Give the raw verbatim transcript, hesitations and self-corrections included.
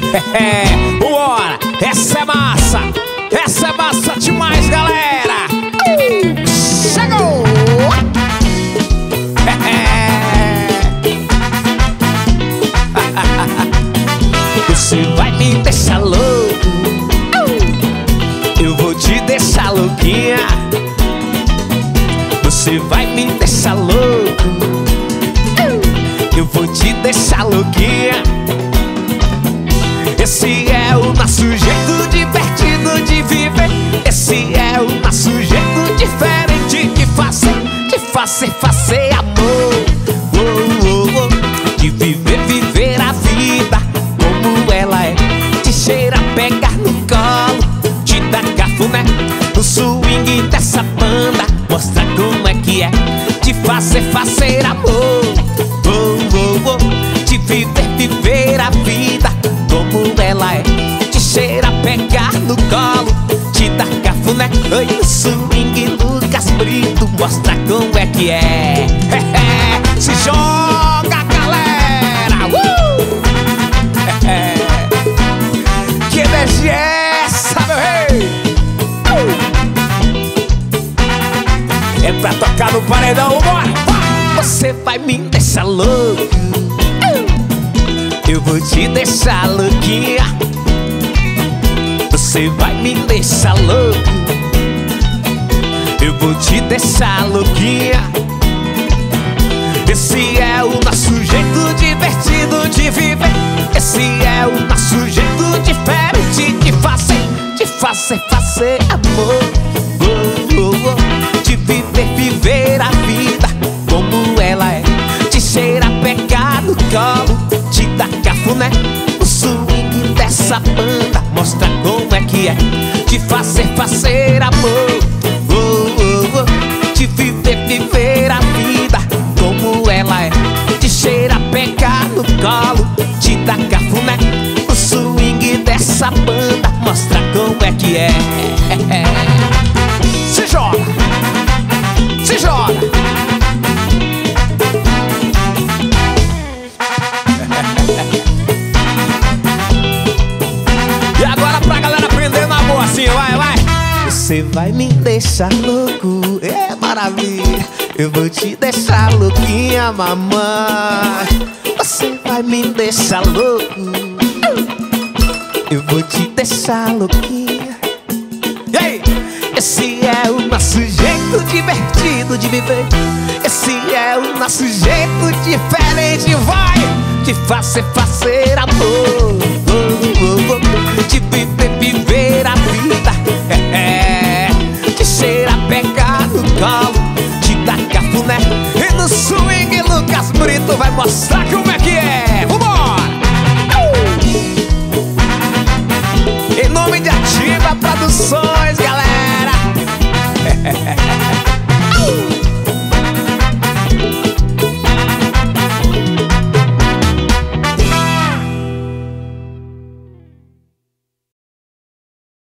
É, bora! Essa é massa! Essa é massa demais, galera! Uh, chegou! Você vai me deixar louco, eu vou te deixar louquinha. Você vai me deixar louco, eu vou te deixar louquinha. Esse é o nosso jeito divertido de viver. Esse é o nosso jeito diferente de fazer, de fazer, fazer amor. Oh, oh, oh. De viver, viver a vida como ela é. De cheirar, pegar no colo, te dar cafuné no swing dessa banda. Mostrar como é que é de fazer, fazer amor. Oh, oh, oh. De viver, viver a vida como ela é. De cheirar, pegar no colo, te dar cafuné. Oi, no swing Lucas Brito, mostra como é que é. Se joga, galera! Uh! Que energia é essa, meu rei? Uh! É pra tocar no paredão, bora! Você vai me deixar louco, eu vou te deixar louquinha. Você vai me deixar louco, eu vou te deixar louquinha. Esse é o nosso jeito divertido de viver. Esse é o nosso jeito diferente de fazer, de fazer, fazer amor. Oh, oh, oh. De viver, viver a vida como ela é. De cheirar, pegar no colo, te dar cafuné no swing dessa banda. Mostra como é que é de fazer, fazer amor. Oh, oh, oh. De viver, viver a vida como ela é. De cheirar, pegar no colo, te dar cafuné no swing dessa banda. Mostra como é que é. Se joga, se joga. E agora pra galera aprender na boa assim, vai, vai. Você vai me deixar louco, é maravilha. Eu vou te deixar louquinha, mamãe. Você vai me deixar louco, eu vou te deixar louquinha. E aí? Esse é o nosso jeito divertido de viver. Esse é o nosso jeito diferente, vai. De fazer, fazer amor. Oh, oh, oh. De viver, viver a vida. É, é. De cheirar, pegar no colo, te dar cafuné. E no swing Lucas Brito vai mostrar como é que é. Vamos!